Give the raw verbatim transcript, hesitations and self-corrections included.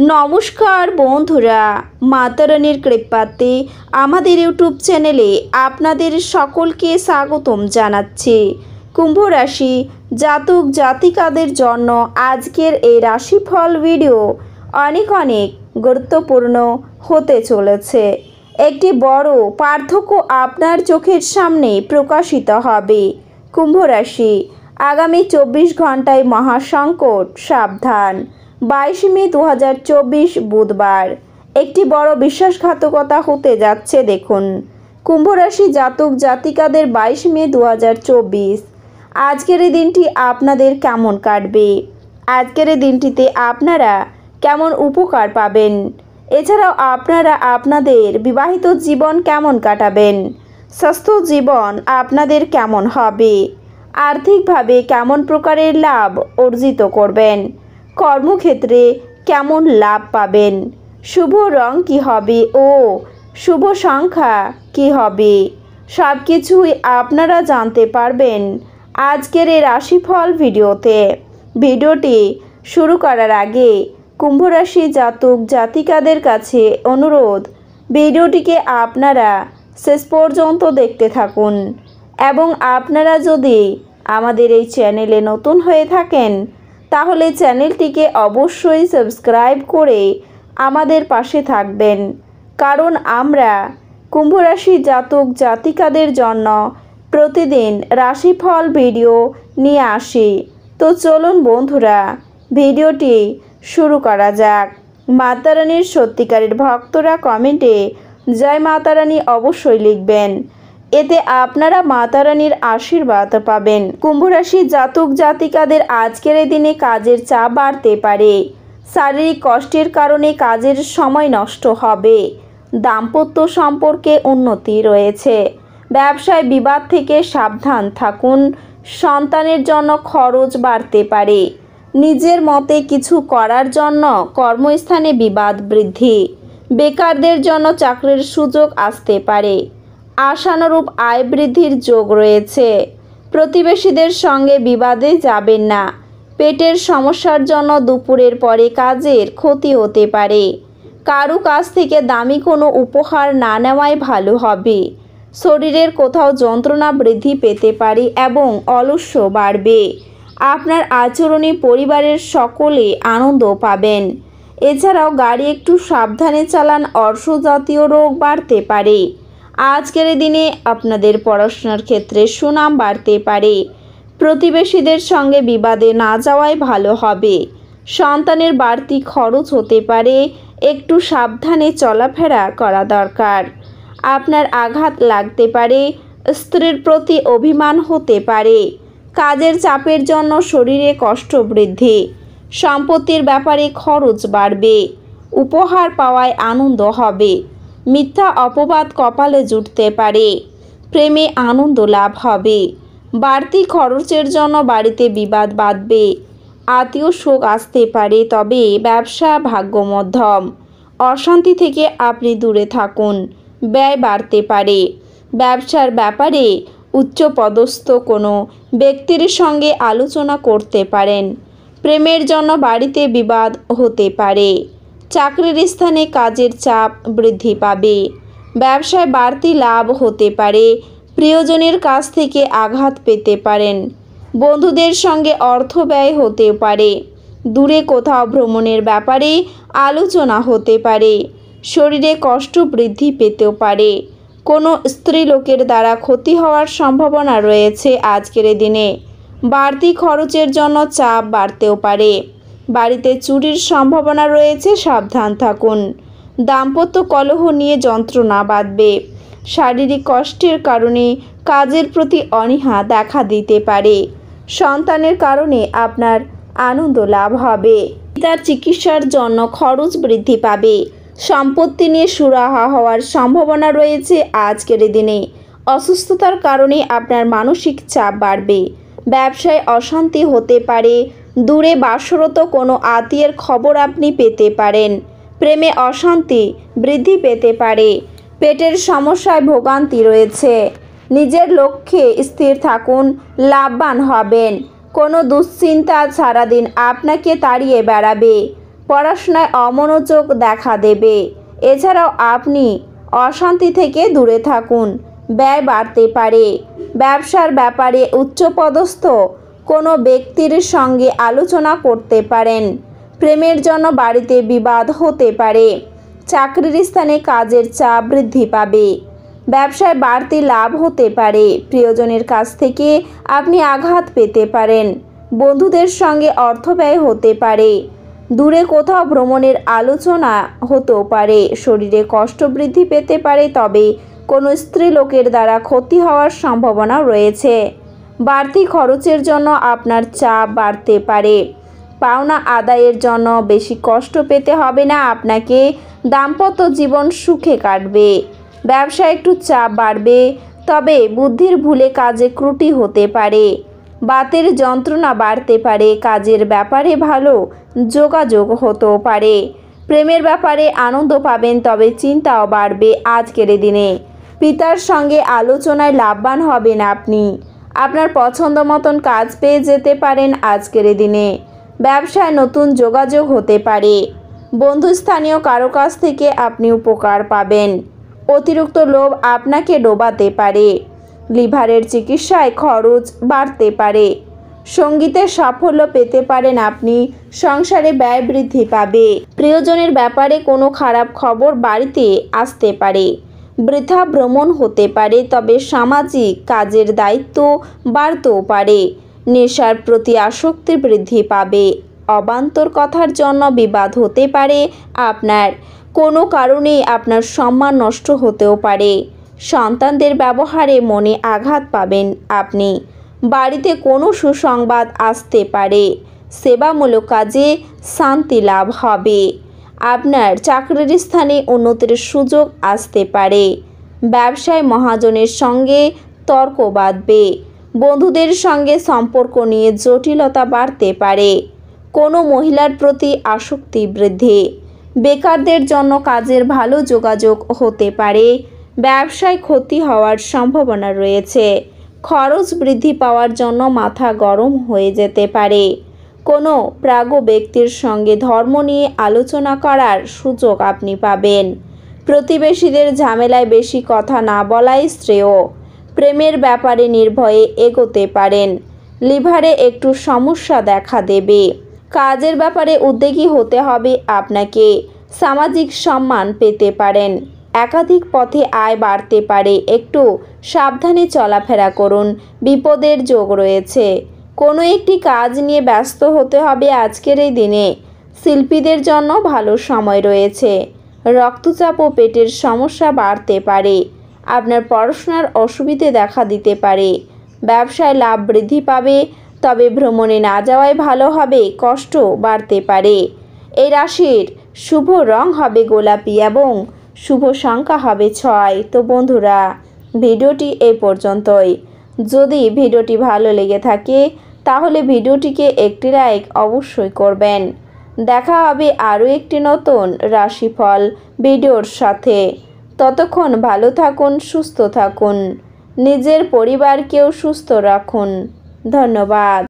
নমস্কার বন্ধুরা, মাতারানির কৃপাতে আমাদের ইউটিউব চ্যানেলে আপনাদের সকলকে স্বাগতম জানাচ্ছি। কুম্ভ রাশি জাতক জাতিকাদের জন্য আজকের এই রাশিফল ভিডিও অনেক অনেক গুরুত্বপূর্ণ হতে চলেছে। একটি বড় পার্থক্য আপনার চোখের সামনে প্রকাশিত হবে। কুম্ভ রাশি, আগামী চব্বিশ ঘন্টায় মহাসংকট, সাবধান। বাইশে মে দু হাজার চব্বিশ বুধবার একটি বড় বিশ্বাসঘাতকতা হতে যাচ্ছে। দেখুন কুম্ভ রাশি জাতক জাতিকাদের বাইশে মে দু হাজার চব্বিশ আজকের এই দিনটি আপনাদের কেমন কাটবে, আজকের এই দিনটিতে আপনারা কেমন উপকার পাবেন, এছাড়াও আপনারা আপনাদের বিবাহিত জীবন কেমন কাটাবেন, স্বাস্থ্য জীবন আপনাদের কেমন হবে, আর্থিকভাবে কেমন প্রকারের লাভ অর্জিত করবেন, কর্মক্ষেত্রে কেমন লাভ পাবেন, শুভ রং কী হবে ও শুভ সংখ্যা কী হবে, সব কিছুই আপনারা জানতে পারবেন আজকের এই রাশিফল ভিডিওতে। ভিডিওটি শুরু করার আগে কুম্ভ রাশি জাতক জাতিকাদের কাছে অনুরোধ, ভিডিওটিকে আপনারা শেষ পর্যন্ত দেখতে থাকুন এবং আপনারা যদি আমাদের এই চ্যানেলে নতুন হয়ে থাকেন তাহলে চ্যানেলটিকে অবশ্যই সাবস্ক্রাইব করে আমাদের পাশে থাকবেন, কারণ আমরা কুম্ভ রাশি জাতক জাতিকাদের জন্য প্রতিদিন রাশিফল ভিডিও নিয়ে আসি। তো চলুন বন্ধুরা, ভিডিওটি শুরু করা যাক। মাতারানির সত্যিকারের ভক্তরা কমেন্টে জয় মাতারানী অবশ্যই লিখবেন, এতে আপনারা মাতারানির আশীর্বাদ পাবেন। কুম্ভ রাশি জাতক জাতিকাদের আজকের এই দিনে কাজের চাপ বাড়তে পারে। শারীরিক কষ্টের কারণে কাজের সময় নষ্ট হবে। দাম্পত্য সম্পর্কে উন্নতি রয়েছে। ব্যবসায় বিবাদ থেকে সাবধান থাকুন। সন্তানের জন্য খরচ বাড়তে পারে। নিজের মতে কিছু করার জন্য কর্মস্থানে বিবাদ বৃদ্ধি। বেকারদের জন্য চাকরির সুযোগ আসতে পারে। আশানুরূপ আয় বৃদ্ধির যোগ রয়েছে। প্রতিবেশীদের সঙ্গে বিবাদে যাবেন না। পেটের সমস্যার জন্য দুপুরের পরে কাজের ক্ষতি হতে পারে। কারো কাছ থেকে দামি কোনো উপহার না নেওয়াই ভালো হবে। শরীরের কোথাও যন্ত্রণা বৃদ্ধি পেতে পারে এবং অলস্য বাড়বে। আপনার আচরণে পরিবারের সকলে আনন্দ পাবেন। এছাড়াও গাড়ি একটু সাবধানে চালান, অর্শজাতীয় রোগ বাড়তে পারে। আজকের দিনে আপনাদের পড়াশোনার ক্ষেত্রে সুনাম বাড়তে পারে। প্রতিবেশীদের সঙ্গে বিবাদে না যাওয়াই ভালো হবে। সন্তানের বাড়তি খরচ হতে পারে, একটু সাবধানে চলাফেরা করা দরকার। আপনার আঘাত লাগতে পারে, স্ত্রীর প্রতি অভিমান হতে পারে। কাজের চাপের জন্য শরীরে কষ্ট বৃদ্ধি। সম্পত্তির ব্যাপারে খরচ বাড়বে। উপহার পাওয়ায় আনন্দ হবে। মিথ্যা অপবাদ কপালে জুটতে পারে। প্রেমে আনন্দ লাভ হবে। বাড়তি খরচের জন্য বাড়িতে বিবাদ বাঁধবে। আত্মীয় শোক আসতে পারে, তবে ব্যবসা ভাগ্য মধ্যম। অশান্তি থেকে আপনি দূরে থাকুন। ব্যয় বাড়তে পারে। ব্যবসার ব্যাপারে উচ্চপদস্থ কোনো ব্যক্তির সঙ্গে আলোচনা করতে পারেন। প্রেমের জন্য বাড়িতে বিবাদ হতে পারে। চাকরির স্থানে কাজের চাপ বৃদ্ধি পাবে। ব্যবসায় বাড়তি লাভ হতে পারে। প্রিয়জনের কাছ থেকে আঘাত পেতে পারেন। বন্ধুদের সঙ্গে অর্থ ব্যয় হতে পারে। দূরে কোথাও ভ্রমণের ব্যাপারে আলোচনা হতে পারে। শরীরে কষ্ট বৃদ্ধি পেতেও পারে। কোনো স্ত্রীলোকের দ্বারা ক্ষতি হওয়ার সম্ভাবনা রয়েছে আজকের দিনে। বাড়তি খরচের জন্য চাপ বাড়তেও পারে। বাড়িতে চুরির সম্ভাবনা রয়েছে, সাবধান থাকুন। দাম্পত্য কলহ নিয়ে যন্ত্রণা বাঁধবে। শারীরিক কষ্টের কারণে কাজের প্রতি অনীহা দেখা দিতে পারে। সন্তানের কারণে আপনার আনন্দ লাভ হবে। তার চিকিৎসার জন্য খরচ বৃদ্ধি পাবে। সম্পত্তি নিয়ে সুরাহা হওয়ার সম্ভাবনা রয়েছে আজকের দিনে। অসুস্থতার কারণে আপনার মানসিক চাপ বাড়বে। ব্যবসায় অশান্তি হতে পারে। দূরে বাসরত কোনো আত্মীয়ের খবর আপনি পেতে পারেন। প্রেমে অশান্তি বৃদ্ধি পেতে পারে। পেটের সমস্যায় ভোগান্তি রয়েছে। নিজের লক্ষ্যে স্থির থাকুন, লাভবান হবেন। কোনো দুশ্চিন্তা সারাদিন আপনাকে তাড়িয়ে বেড়াবে। পড়াশোনায় অমনোযোগ দেখা দেবে। এছাড়াও আপনি অশান্তি থেকে দূরে থাকুন, ব্যয় বাড়তে পারে। ব্যবসার ব্যাপারে উচ্চপদস্থ কোনো ব্যক্তির সঙ্গে আলোচনা করতে পারেন। প্রেমের জন্য বাড়িতে বিবাদ হতে পারে। চাকরির স্থানে কাজের চাপ বৃদ্ধি পাবে। ব্যবসায় বাড়তি লাভ হতে পারে। প্রিয়জনের কাছ থেকে আপনি আঘাত পেতে পারেন। বন্ধুদের সঙ্গে অর্থ ব্যয় হতে পারে। দূরে কোথাও ভ্রমণের আলোচনা হতেও পারে। শরীরে কষ্ট বৃদ্ধি পেতে পারে, তবে কোনো স্ত্রী লোকের দ্বারা ক্ষতি হওয়ার সম্ভাবনা রয়েছে। বাড়তি খরচের জন্য আপনার চাপ বাড়তে পারে। পাওনা আদায়ের জন্য বেশি কষ্ট পেতে হবে না আপনাকে। দাম্পত্য জীবন সুখে কাটবে। ব্যবসায় একটু চাপ বাড়বে, তবে বুদ্ধির ভুলে কাজে ত্রুটি হতে পারে। বাতের যন্ত্রণা বাড়তে পারে। কাজের ব্যাপারে ভালো যোগাযোগ হতেও পারে। প্রেমের ব্যাপারে আনন্দ পাবেন, তবে চিন্তাও বাড়বে আজকের দিনে। পিতার সঙ্গে আলোচনায় লাভবান হবেন আপনি। আপনার পছন্দ মতন কাজ পেয়ে যেতে পারেন আজকের দিনে। ব্যবসায় নতুন যোগাযোগ হতে পারে। বন্ধুস্থানীয় কারো কাছ থেকে আপনি উপকার পাবেন। অতিরিক্ত লোভ আপনাকে ডোবাতে পারে। লিভারের চিকিৎসায় খরচ বাড়তে পারে। সঙ্গীতের সাফল্য পেতে পারেন আপনি। সংসারে ব্যয় বৃদ্ধি পাবে। প্রিয়জনের ব্যাপারে কোনো খারাপ খবর বাড়িতে আসতে পারে। বৃথা ভ্রমণ হতে পারে, তবে সামাজিক কাজের দায়িত্ব বাড়তেও পারে। নেশার প্রতি আসক্তি বৃদ্ধি পাবে। অবান্তর কথার জন্য বিবাদ হতে পারে আপনার। কোনো কারণে আপনার সম্মান নষ্ট হতেও পারে। সন্তানদের ব্যবহারে মনে আঘাত পাবেন আপনি। বাড়িতে কোনো সুসংবাদ আসতে পারে। সেবামূলক কাজে শান্তি লাভ হবে। আপনার চাকরির স্থানে উন্নতির সুযোগ আসতে পারে। ব্যবসায় মহাজনের সঙ্গে তর্ক বাঁধবে। বন্ধুদের সঙ্গে সম্পর্ক নিয়ে জটিলতা বাড়তে পারে। কোনো মহিলার প্রতি আসক্তি বৃদ্ধি। বেকারদের জন্য কাজের ভালো যোগাযোগ হতে পারে। ব্যবসায় ক্ষতি হওয়ার সম্ভাবনা রয়েছে। খরচ বৃদ্ধি পাওয়ার জন্য মাথা গরম হয়ে যেতে পারে। কোনো প্রাজ্ঞ ব্যক্তির সঙ্গে ধর্ম নিয়ে আলোচনা করার সুযোগ আপনি পাবেন। প্রতিবেশীদের ঝামেলায় বেশি কথা না বলাই শ্রেয়। প্রেমের ব্যাপারে নির্ভয়ে এগোতে পারেন। লিভারে একটু সমস্যা দেখা দেবে। কাজের ব্যাপারে উদ্যোগী হতে হবে আপনাকে। সামাজিক সম্মান পেতে পারেন। একাধিক পথে আয় বাড়তে পারে। একটু সাবধানে চলাফেরা করুন, বিপদের যোগ রয়েছে। কোনো একটি কাজ নিয়ে ব্যস্ত হতে হবে আজকের এই দিনে। শিল্পীদের জন্য ভালো সময় রয়েছে। রক্তচাপ ও পেটের সমস্যা বাড়তে পারে। আপনার পড়াশোনার অসুবিধে দেখা দিতে পারে। ব্যবসায় লাভ বৃদ্ধি পাবে, তবে ভ্রমণে না যাওয়াই ভালো হবে। কষ্ট বাড়তে পারে। এই রাশির শুভ রং হবে গোলাপি এবং শুভ সংখ্যা হবে ছয়। তো বন্ধুরা, ভিডিওটি এই পর্যন্তই। যদি ভিডিওটি ভালো লেগে থাকে তাহলে ভিডিওটিকে একটি লাইক অবশ্যই করবেন। দেখা হবে আরও একটি নতুন রাশিফল ভিডিওর সাথে। ততক্ষণ ভালো থাকুন, সুস্থ থাকুন, নিজের পরিবারকেও সুস্থ রাখুন। ধন্যবাদ।